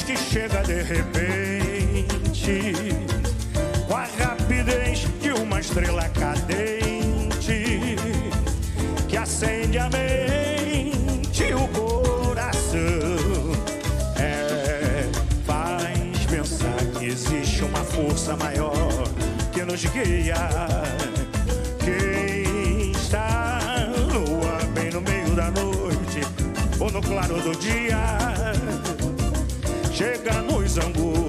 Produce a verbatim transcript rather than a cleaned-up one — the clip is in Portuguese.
que chega de repente, com a rapidez de uma estrela cadente, que acende a mente e o coração. É, faz pensar que existe uma força maior que nos guia. Quem está no ar bem no meio da noite ou no claro do dia, chega nos angu